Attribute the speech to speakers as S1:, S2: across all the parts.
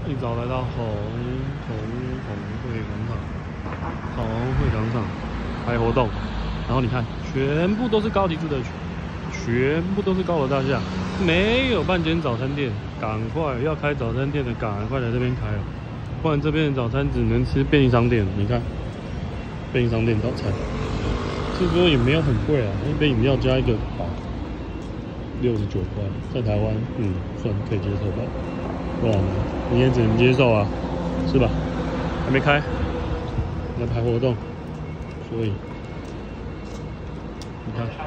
S1: 一早来到红会广场开活动，然后你看，全部都是高级住宅区，全部都是高楼大厦，没有半间早餐店。赶快要开早餐店的，赶快来这边开哦，不然这边的早餐只能吃便利商店。你看，便利商店早餐，这个也没有很贵啊，一杯饮料加一个堡，69块，在台湾算可以接受吧。不然你也只能接受啊，是吧？还没开，来排活动，所以你看，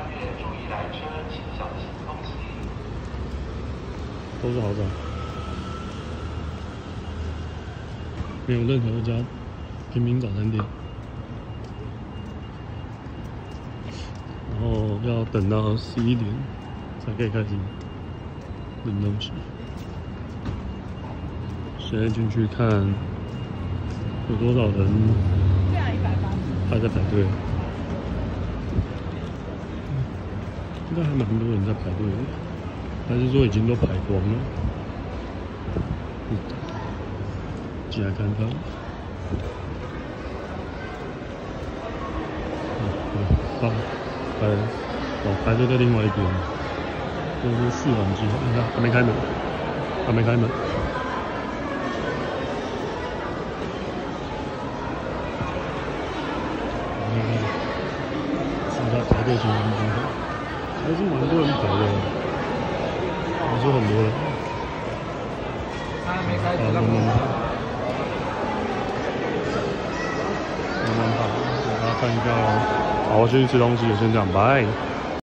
S1: 都是豪宅，没有任何一家平民早餐店，然后要等到11点才可以开始领东西。现在进去看有多少人还在排队，应该还蛮多人在排队的，还是说已经都排光了？进来看看。排队在另外一边，就是试玩机，你看还没开门，还没开门。排队情况不好，还是蛮多人排的，还是很多人。慢慢排，慢慢排，给大家看一下哦。好，我先去吃东西，先这样，拜。